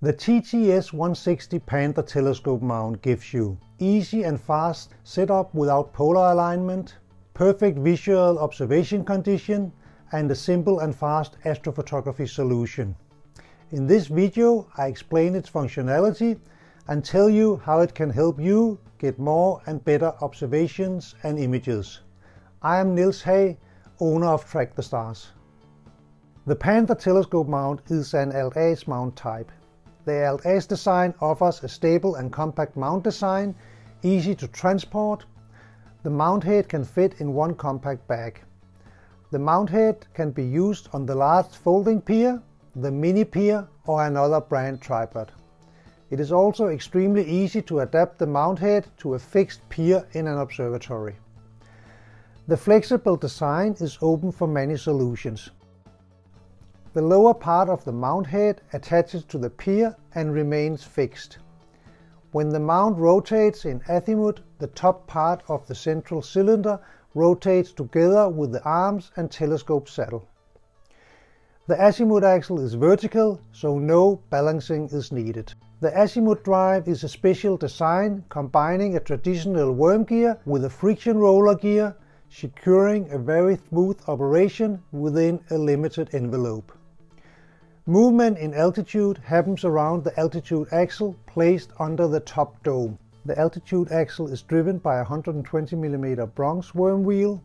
The TTS 160 Panther telescope mount gives you easy and fast setup without polar alignment, perfect visual observation condition, and a simple and fast astrophotography solution. In this video, I explain its functionality and tell you how it can help you get more and better observations and images. I am Niels Hag, owner of Track the Stars. The Panther telescope mount is an Alt-A mount type. The Alt-A design offers a stable and compact mount design, easy to transport. The mount head can fit in one compact bag. The mount head can be used on the large folding pier, the mini pier, or another brand tripod. It is also extremely easy to adapt the mount head to a fixed pier in an observatory. The flexible design is open for many solutions. The lower part of the mount head attaches to the pier and remains fixed. When the mount rotates in azimuth, the top part of the central cylinder rotates together with the arms and telescope saddle. The azimuth axle is vertical, so no balancing is needed. The azimuth drive is a special design combining a traditional worm gear with a friction roller gear, securing a very smooth operation within a limited envelope. Movement in altitude happens around the altitude axle placed under the top dome. The altitude axle is driven by a 120mm bronze worm wheel.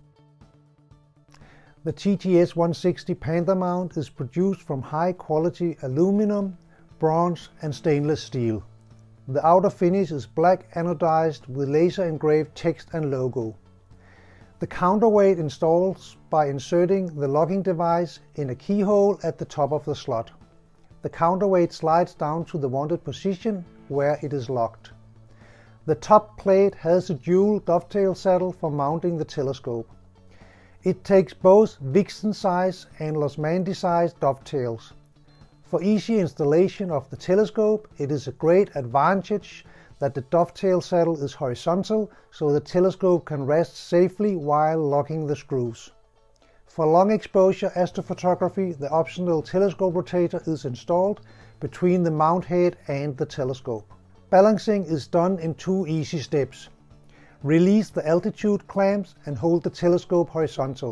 The TTS 160 Panther mount is produced from high quality aluminum, bronze and stainless steel. The outer finish is black anodized with laser engraved text and logo. The counterweight installs by inserting the locking device in a keyhole at the top of the slot. The counterweight slides down to the wanted position where it is locked. The top plate has a dual dovetail saddle for mounting the telescope. It takes both Vixen size and Losmandy size dovetails. For easy installation of the telescope, it is a great advantage that the dovetail saddle is horizontal, so the telescope can rest safely while locking the screws. For long exposure astrophotography, the optional telescope rotator is installed between the mount head and the telescope. Balancing is done in two easy steps. Release the altitude clamps and hold the telescope horizontal.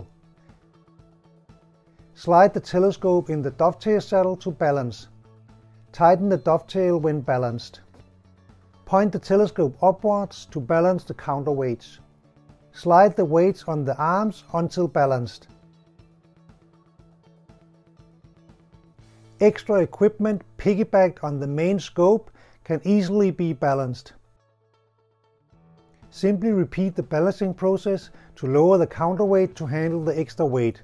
Slide the telescope in the dovetail saddle to balance. Tighten the dovetail when balanced. Point the telescope upwards to balance the counterweights. Slide the weights on the arms until balanced. Extra equipment piggybacked on the main scope can easily be balanced. Simply repeat the balancing process to lower the counterweight to handle the extra weight.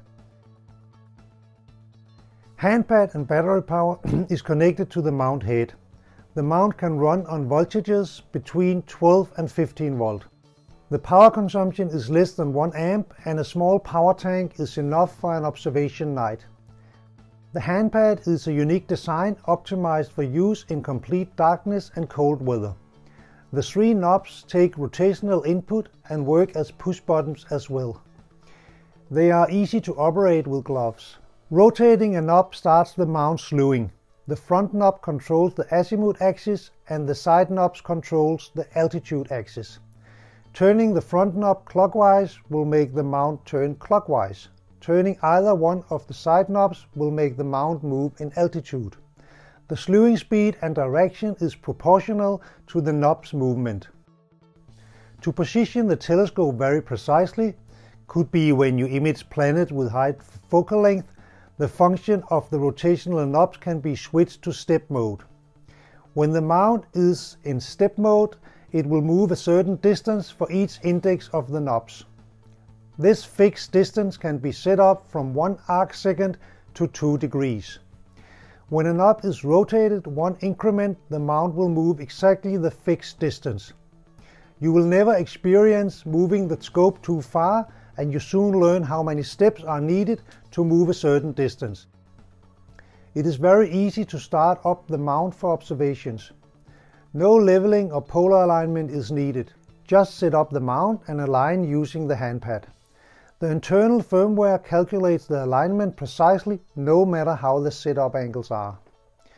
Handpad and battery power is connected to the mount head. The mount can run on voltages between 12 and 15 volt. The power consumption is less than 1 amp and a small power tank is enough for an observation night. The handpad is a unique design optimized for use in complete darkness and cold weather. The 3 knobs take rotational input and work as push buttons as well. They are easy to operate with gloves. Rotating a knob starts the mount slewing. The front knob controls the azimuth axis and the side knobs controls the altitude axis. Turning the front knob clockwise will make the mount turn clockwise. Turning either one of the side knobs will make the mount move in altitude. The slewing speed and direction is proportional to the knob's movement. To position the telescope very precisely, could be when you image planet with high focal length, the function of the rotational knobs can be switched to step mode. When the mount is in step mode, it will move a certain distance for each index of the knobs. This fixed distance can be set up from 1 arc second to 2 degrees. When a knob is rotated 1 increment, the mount will move exactly the fixed distance. You will never experience moving the scope too far, and you soon learn how many steps are needed to move a certain distance. It is very easy to start up the mount for observations. No leveling or polar alignment is needed. Just set up the mount and align using the handpad. The internal firmware calculates the alignment precisely no matter how the setup angles are.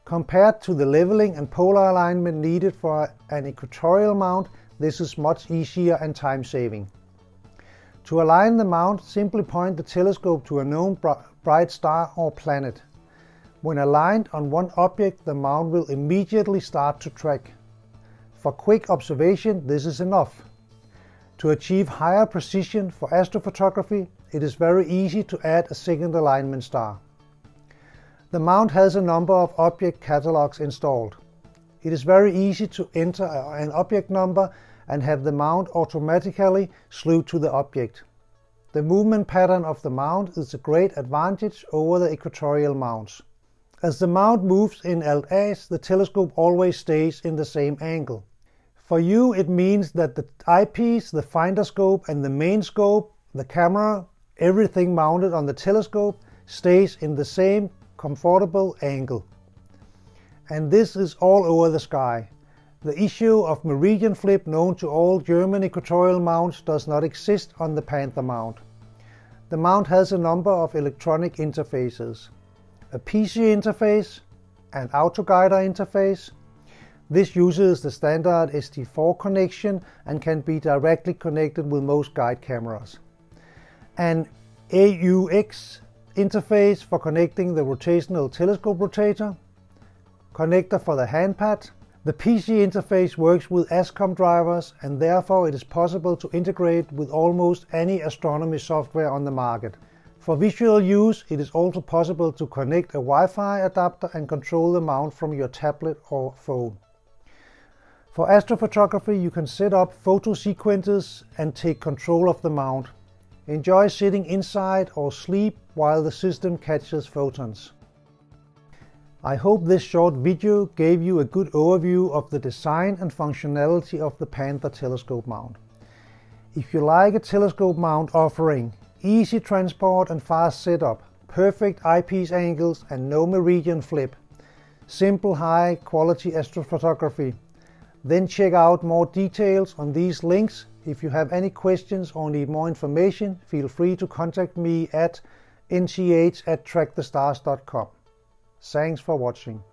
Compared to the leveling and polar alignment needed for an equatorial mount, this is much easier and time-saving. To align the mount, simply point the telescope to a known bright star or planet. When aligned on one object, the mount will immediately start to track. For quick observation, this is enough. To achieve higher precision for astrophotography, it is very easy to add a second alignment star. The mount has a number of object catalogs installed. It is very easy to enter an object number and have the mount automatically slewed to the object. The movement pattern of the mount is a great advantage over the equatorial mounts. As the mount moves in Alt-A, the telescope always stays in the same angle. For you, it means that the eyepiece, the finder scope and the main scope, the camera, everything mounted on the telescope stays in the same comfortable angle. And this is all over the sky. The issue of meridian flip known to all German equatorial mounts does not exist on the Panther mount. The mount has a number of electronic interfaces. A PC interface, an autoguider interface. This uses the standard SD4 connection and can be directly connected with most guide cameras. An AUX interface for connecting the rotational telescope rotator. Connector for the handpad. The PC interface works with ASCOM drivers and therefore it is possible to integrate with almost any astronomy software on the market. For visual use, it is also possible to connect a Wi-Fi adapter and control the mount from your tablet or phone. For astrophotography, you can set up photo sequences and take control of the mount. Enjoy sitting inside or sleep while the system catches photons. I hope this short video gave you a good overview of the design and functionality of the Panther telescope mount. If you like a telescope mount offering easy transport and fast setup, perfect eyepiece angles and no meridian flip, simple high quality astrophotography, then check out more details on these links. If you have any questions or need more information, feel free to contact me at nth@trackthestars.com. Thanks for watching.